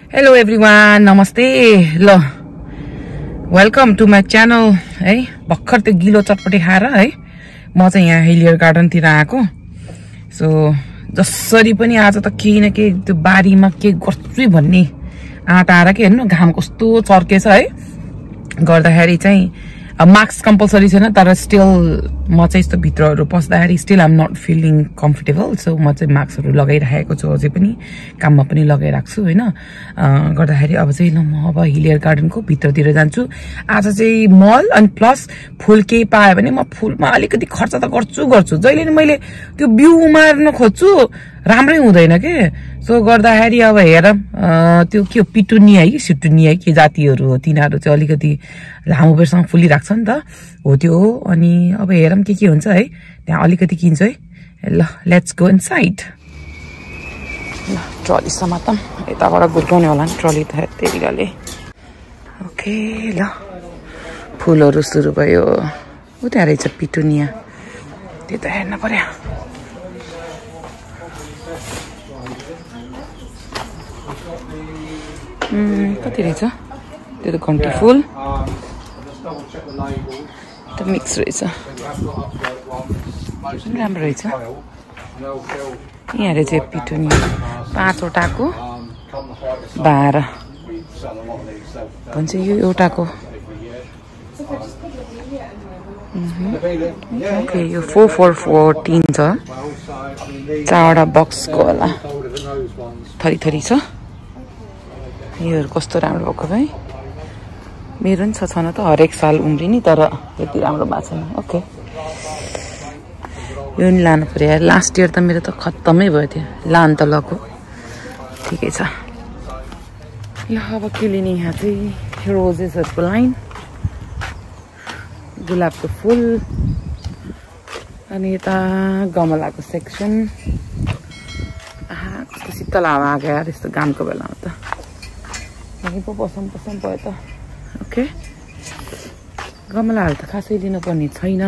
Hello everyone, namaste. ल welcome to my channel है। भर्खर त्यो गिलो चटपटी खाएर है म चाहिँ यहाँ हिलियर गार्डन तिर आएको। सो जसरी पनि आज त केही न केही त्यो बारीमा के गर्छु भन्ने आँट आएर के हेर्नु घाम कस्तो चर्केछ है। गर्दाखेरि चाहिँ मास्क कम्पलसरी छैन, तर स्टिल म चाहिँ यस्तो भित्रहरु पस्दाखेरि still I am not feeling comfortable. So म चाहिँ मास्कहरु लगाइराखेको छु, अझै पनि काममा पनि लगाइराख्छु छु हैन। गर्दाखेरि अब चाहिँ ल म अब हिलियर गार्डनको भित्रतिर जान्छु। आज चाहिँ मल अनि प्लस फूल केही पाए भने म फूलमा अलिकति खर्च त गर्छु। जहिले नि मैले त्यो बिउ उमार्न खोज्छु राम्रै हुँदैन के। सो गर्दाखेरि अब हेर त्यो के पिटुनिया है कि सिटुनिया के जातिहरु हो, तिनीहरु चाहिँ अलिकति लामो बेरसम्म फुलिराख्छ नि त हो त्यो हो। अनि अब हेरम के हुन्छ है, त्यहाँ अलिकति किन्छु है। ल लेट्स गो इनसाइड। ल ट्रली समातम, यताबाट गुड्काउने होला नि ट्रली त त्यतिले। ओके ल फुलहरु सुरु भयो। उ त्यहाँ रहेछ पिटुनिया, त्यो त हेर्न पर्यो। कति रहेछ त्यो त घन्टी फुल त मिक्स रहेछ, राम्रो रहेछ। यहाँ रहेछ पिटुनिया 5 वटाको 12 भन्छ, यो एउटाको ओके यो 414 छ। 4वटा बक्सको होला, थरी छ। यो कस्तो राम्रो भएको भाइ, मेरो नि छ न त हरेक साल उम्रिनी, तर यति राम्रो भएको छैन। ओके यो नि लानु पर्यो। लास्ट इयर त मेरो त खत्तमै भयो थियो, लान त लको ठिकै छ। ल अब के लिने, यहाँ चाहिँ रोजेसहरूको लाइन, गुलाबको फुल, अनि यता गमलाको सेक्सन। आहा कस्तो शीतल हावा आएको यार यस्तो घामको बेलामा त, यहीँ पो पसम भयो त। ओके गमलाहरू त खासै लिनुपर्ने छैन।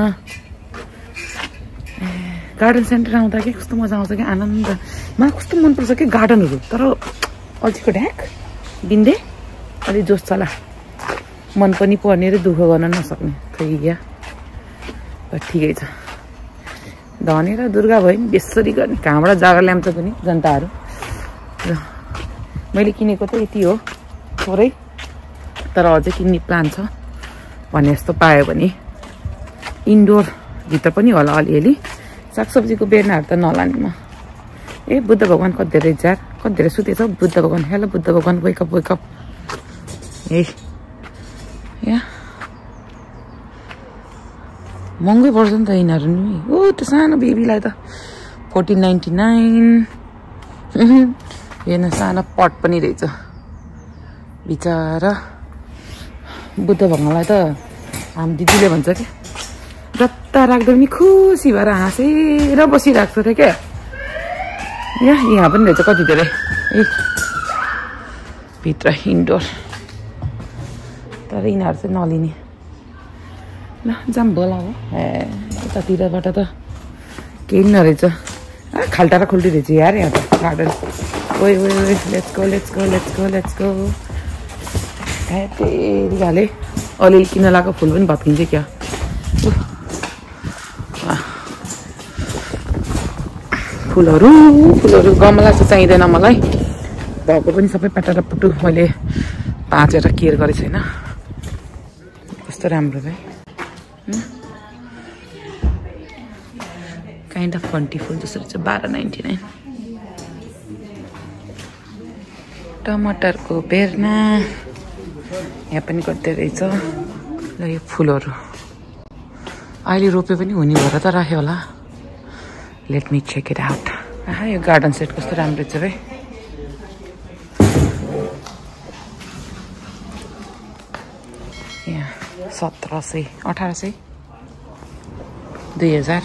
गार्डन सेन्टर आउँदा के कस्तो मजा आउँछ कि, आनन्द। मलाई कस्तो मनपर्छ कि गार्डनहरू, तर अल्छीको ढ्याक बिन्दे अलि जोस चला, मन पनि पर्ने र दुःख गर्न नसक्ने थैया। ठिकै छ। धनी र दुर्गा भयो नि बेसरी गर्ने, कहाँबाट जग्गा ल्याउँछ पनि जनताहरू। र मैले किनेको त यति हो थोरै, तर अझै किन्ने प्लान छ भने जस्तो पायो भने। इन्डोर भित्र पनि होला अलिअलि। सागसब्जीको बेर्नाहरू त नलाने म। ए बुद्ध भगवान कति धेरै जार, कति धेरै सुतेछ बुद्ध भगवान। हेलो बुद्ध भगवान, वेकअप। ए या महँगै पर्छ नि त यिनीहरू नि। ओ त्यो सानो बेबीलाई त 1499। हेर्न सानो पट पनि रहेछ बिचरा। बुद्ध भगवानलाई त हाम दिदीले भन्छ कि जता राख्दा पनि खुसी भएर हाँसेर बसिरहेको छ क्या। यहाँ पनि रहेछ कति धेरै। ए भित्र इन्डोर, तर यिनीहरू चाहिँ नलिने। ल जाम बोला हो। ए यतातिरबाट त केही नरहेछ। खाल्टा र खुल्टी रहेछ यार यहाँ त गार्डन। ओए लेट्स गो। ए तेरी हाले अलिअलि किन लगाएको फुल पनि भत्किन्छ क्या। फुलहरू गमला चाहिँ चाहिँदैन मलाई, भएको पनि सबै पाटेर पुटु मैले भाँचेर केयर गरेको छैन। कस्तो राम्रो भाइ, काइन्ड अफ घन्टी फुल जसरी चाहिँ 1299। टमाटरको बेर्ना यहाँ पनि कति रहेछ। ल यो फुलहरू अहिले रोपे पनि हुने भएर त राख्यो होला। Let me check it out. आहा यो गार्डन सेट कस्तो राम्रो छ भाइ। यहाँ 1700 1800 2000।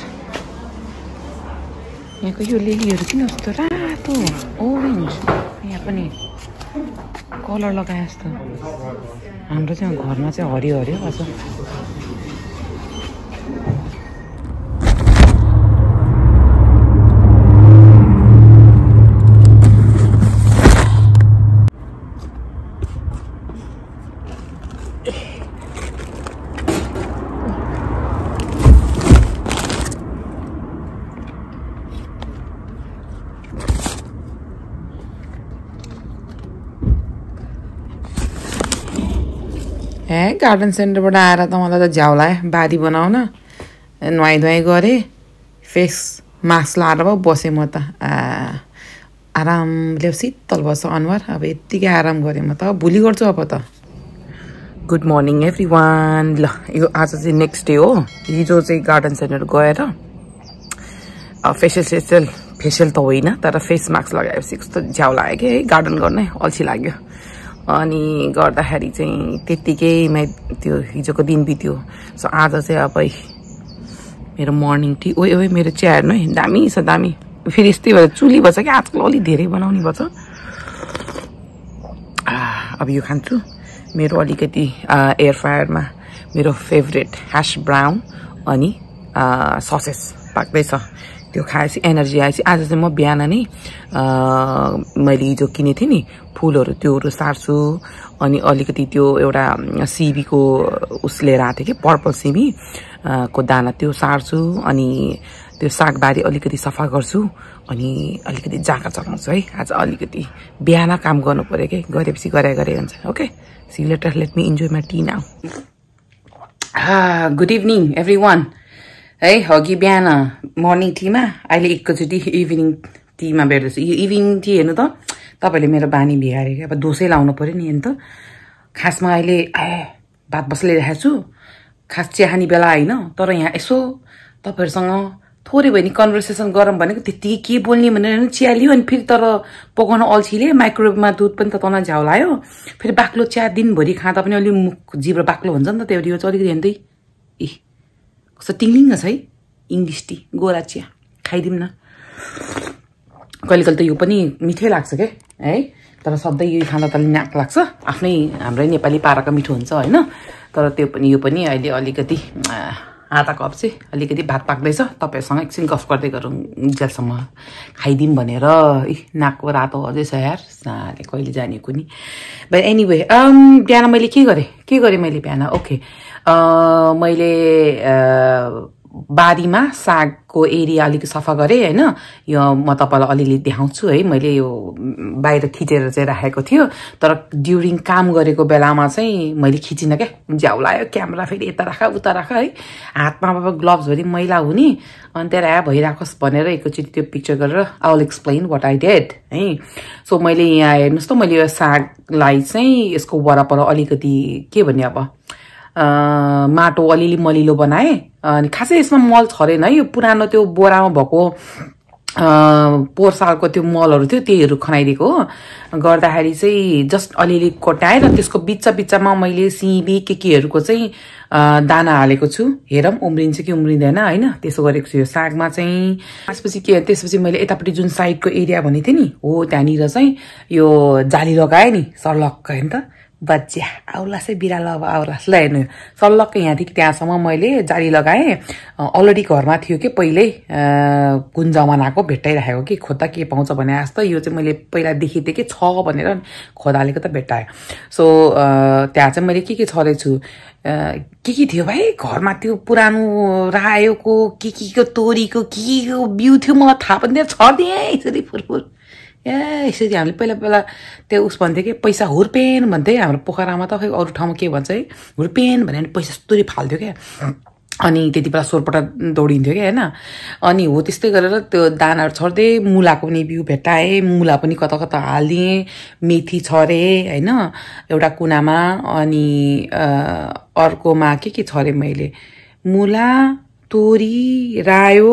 यहाँको यो लिलीहरू किन कस्तो रातो ओरेन्ज, यहाँ पनि कलर लगाए जस्तो। हाम्रो चाहिँ घरमा चाहिँ हरियो भएको छ। ए गार्डन सेन्टरबाट आएर त मलाई त झ्याउ लाग्यो बारी बनाउन नुहाई गरेँ फेस मास्क लाएर पो बसेँ म त आरामले शीतल बस्छ अनुहार अब यत्तिकै आराम गरेँ म त भोलि गर्छु अब त गुड मर्निङ एभ्रिवान ल यो आज चाहिँ नेक्स्ट डे हो हिजो चाहिँ गार्डन सेन्टर गएर फेसियल त होइन तर फेस मास्क लगाएपछि कस्तो झ्याउ लाग्यो कि है गार्डन गर्नै अल्छी लाग्यो अनि गर्दाखेरि चाहिँ त्यत्तिकैमा त्यो हिजोको दिन बित्यो सो आज चाहिँ अब मेरो मर्निङ टी ओए मेरो चिया हेर्नु है दामी छ दामी फेरि यस्तै भएर चुली बस्छ कि आजकल अलि धेरै बनाउने पर्छ अब यो खान्छु मेरो अलिकति एयर फ्रायरमा मेरो फेभरेट ह्याश ब्राउन अनि ससेस पाक्दैछ त्यो खाएपछि एनर्जी आएपछि आज चाहिँ म बिहान नै मैले हिजो किनेको थिएँ नि फुलहरू त्योहरू सार्छु अनि अलिकति त्यो एउटा सिबीको उस लिएर आएको थिएँ कि पर्पल सिबी को दाना त्यो सार्छु अनि त्यो सागबारी अलिकति सफा गर्छु अनि अलिकति जाँगा चलाउँछु है आज अलिकति बिहान काम गर्नु पर्यो कि गरेपछि गरे हुन्छ okay see later let me enjoy my tea now good evening everyone है अघि बिहान मर्निङ टीमा अहिले एकैचोटि इभिनिङ टीमा भेट्दैछु यो इभिनिङ टी हेर्नु त तपाईँले मेरो बानी बिगारे क्या अब दोषै लाउनु पर्यो नि हेर्नु त खासमा अहिले भात बसिरहेको छु खास चिया खाने बेला होइन तर यहाँ यसो तपाईँहरूसँग थोरै भयो नि कन्भर्सेसन गरौँ भनेको त्यत्तिकै के बोल्ने भनेर चिया लियो अनि फेरि तर पकाउन अल्छीले माइक्रोवेभमा दुध पनि त तँलाई झ्याउ लाग्यो फेरि बाक्लो चिया दिनभरि खाँदा पनि अलिक मुख जिब्रो बाक्लो हुन्छ नि त त्यो चाहिँ अलिकति हेर्दै कस्तो टिङ्लिङ्ग छ है इङ्ग्लिस टी गोरा चिया खाइदिउँ न कहिले कहिले त यो पनि मिठै लाग्छ क्या है तर सधैँ यो खाँदा त अलिक नाक लाग्छ आफ्नै हाम्रै नेपाली पाराको मिठो हुन्छ होइन तर त्यो पनि यो पनि अहिले अलिकति आधा कप चाहिँ अलिकति भात पाक्दैछ तपाईँहरूसँग एकछिन गफ गर्दै गरौँ जेलसम्म खाइदिउँ भनेर नाकको रातो अझै छ यार साले कहिले जाने कुनी बट एनिवे बिहान मैले के गरेँ मैले बिहान ओके मैले बारीमा सागको एरिया अलिकति सफा गरेँ होइन यो म तपाईँलाई अलिअलि देखाउँछु है मैले यो बाहिर खिचेर चाहिँ राखेको थियो तर ड्युरिङ काम गरेको बेलामा चाहिँ मैले खिचिनँ क्या झ्याउ लाग्यो क्यामेरा फेरि यता राख उता राख है हातमा अब ग्लोभ्सभरि मैला हुने अनि त्यहाँ भइराखोस् भनेर एकैचोटि त्यो पिक्चर गरेर I will explain what I did है सो मैले यहाँ हेर्नुहोस् त मैले यो सागलाई चाहिँ यसको वरपर अलिकति के भन्ने अब माटो अलिअलि मलिलो बनाएँ अनि खासै यसमा मल छरेन है यो पुरानो त्यो बोरामा भएको पोहोर सालको त्यो मलहरू थियो त्यहीहरू खनाइदिएको हो गर्दाखेरि चाहिँ जस्ट अलिअलि कोटाएँ र त्यसको बिच्चामा मैले सिबी केहरूको चाहिँ दाना हालेको छु हेरौँ उम्रिन्छ कि उम्रिँदैन होइन त्यसो गरेको छु यो सागमा चाहिँ त्यसपछि मैले यतापट्टि जुन साइडको एरिया भनेको थिएँ नि हो त्यहाँनिर चाहिँ यो जाली लगाएँ नि सर्लक्क हेर्नु त बच्चा आउलास बिरालो अब आउलास ल हेर्नु सल्लक्क यहाँदेखि त्यहाँसम्म मैले जाली लगाएँ अलरेडी घरमा थियो कि पहिल्यै कुन जमानाको भेट्टाइराखेको कि खोज्दा के पाउँछ भने जस्तो यो चाहिँ मैले पहिला देखेको थिएँ कि छ भनेर खोदालेको त भेट्टाएँ सो त्यहाँ चाहिँ मैले के छरेछु के थियो भाइ घरमा त्यो पुरानो रायोको के तोरीको के बिउ थियो मलाई थाहा पनि थियो छरिदिएँ यसरी फुरफुर यसरी हामीले पहिला त्यो उस भन्थ्यो कि पैसा हुर्पेन भन्थ्यो हाम्रो पोखरामा त खै अरू ठाउँमा के भन्छ है हुर्पेन भने पैसा यस्तोरी फाल्थ्यो क्या अनि त्यति बेला सोरपटा दौडिन्थ्यो क्या होइन अनि हो त्यस्तै गरेर त्यो दानाहरू छर्दै मुलाको पनि बिउ भेट्टाएँ मुला पनि कता कता हालिदिएँ मेथी छरेँ होइन एउटा कुनामा अनि अर्कोमा के छरेँ मैले मुला तोरी रायो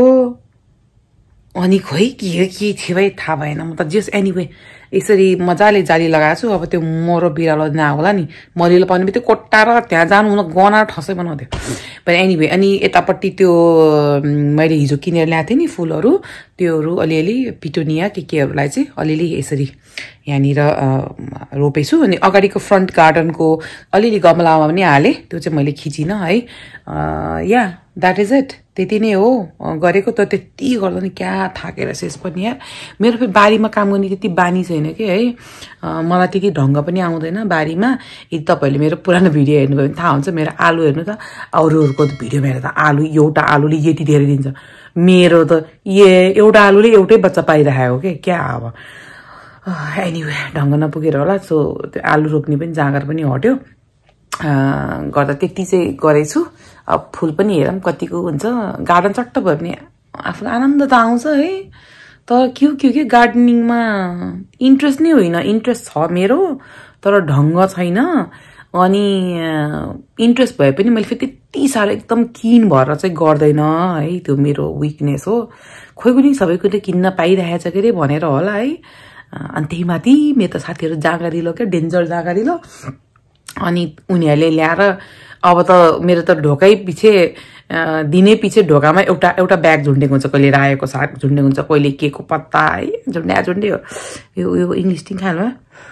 अनि खोइ के थियो भाइ थाहा भएन म त जस एनिवे यसरी मजाले जाली लगाएको छु अब त्यो मरो बिरालो नहोला नि मलिलो पाउने बित्तिकै कोट्टाएर त्यहाँ जानु हुन गना ठसै बनाउँथ्यो पर एनिवे अनि यतापट्टि त्यो मैले हिजो किनेर ल्याएको थिएँ नि फुलहरू त्योहरू अलिअलि पिटोनिया केहरूलाई चाहिँ अलिअलि यसरी यहाँनिर रोपेछु अनि अगाडिको फ्रन्ट गार्डनको अलिअलि गमलामा पनि हालेँ त्यो चाहिँ मैले खिचिनँ है या द्याट इज इट त्यति नै हो गरेको त त्यति गर्दा नि क्या थाकेर शेष पनि यार मेरो फेरि बारीमा काम गर्ने त्यति बानी छैन कि है मलाई त्यति ढङ्ग पनि आउँदैन बारीमा यदि तपाईँहरूले मेरो पुरानो भिडियो हेर्नुभयो भने थाहा हुन्छ मेरो आलु हेर्नु त अरूहरूको भिडियोमा हेर्दा त आलु एउटा आलुले यति धेरै दिन्छ मेरो त एउटा आलुले एउटै बच्चा पाइरहेको क्या अब एनिवे ढङ्ग नपुगेर होला सो त्यो आलु रोप्ने पनि जाँगर पनि हट्यो गर्दा त्यति चाहिँ गरेछु अब फुल पनि हेरौँ कतिको हुन्छ गार्डन चट्ट भयो भने आफूलाई आनन्द त आउँछ है तर के गार्डनिङमा इन्ट्रेस्ट नै होइन इन्ट्रेस्ट छ मेरो तर ढङ्ग छैन अनि इन्ट्रेस्ट भए पनि मैले फेरि त्यति साह्रो एकदम किन भएर चाहिँ गर्दैन है त्यो मेरो विकनेस हो खोइ कुनै सबैको त किन्न पाइरहेछ के रे भनेर होला है अनि त्यही माथि मेरो त साथीहरू जाँगारिलो क्या डेन्जर जाँगारिलो अनि उनीहरूले ल्याएर अब त मेरो त ढोकै पछि दिनै पछि ढोकामा एउटा ब्याग झुन्डेको हुन्छ कहिले रायोको साग झुन्डेको हुन्छ कहिले केको पत्ता है झुन्डे हो यो इङ्ग्लिस टी खानु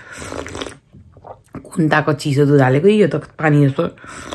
खुन्ताको चिसो दुध हालेको यो त पानी जस्तो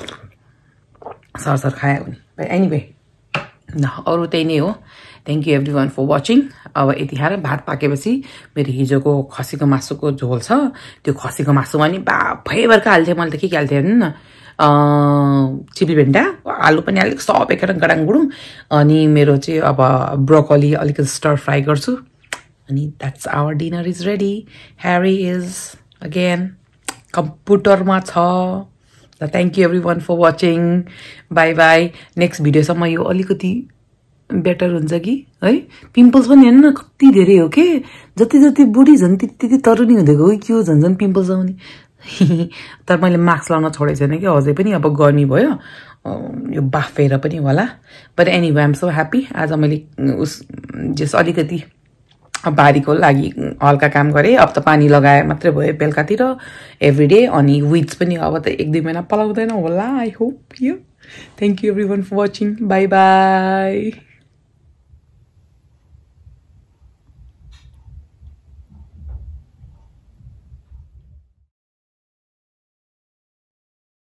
सरसर खायो भने एनीवे अरू त्यही नै हो thank you everyone for watching अब यतिखेर भात पाकेपछि मेरो हिजोको खसीको मासुको झोल छ त्यो खसीको मासुमा नि भैभरका हाल्थेँ मैले त के हाल्थेँ हेर्नु न चिप्ली भेन्डा आलु पनि अलिक सपेर गडाङगुडुङ अनि मेरो चाहिँ अब ब्रोकोली अलिकति स्टर फ्राई गर्छु अनि that's our dinner is ready Harry is again कम्प्युटरमा छ ल thank you everyone for watching bye bye next भिडियोसम्म यो अलिकति बेटर हुन्छ कि है पिम्पल्स पनि हेर्नु न कति धेरै हो के जति बुढी झन् त्यति तरुनी हुँदैको हो के हो झन् पिम्पल्स आउने तर मैले मास्क लाउन छोडेको छैन कि अझै पनि अब गर्मी भयो यो बाफेर पनि होला but anyway I am so happy आज मैले जस अलिकति बारीको लागि हल्का काम गरेँ अब त पानी लगाए मात्रै भयो बेलुकातिर एभ्रिडे अनि विड्स पनि अब त 1-2 महिना पलाउँदैन होला आई होप यो thank you everyone for watching bye by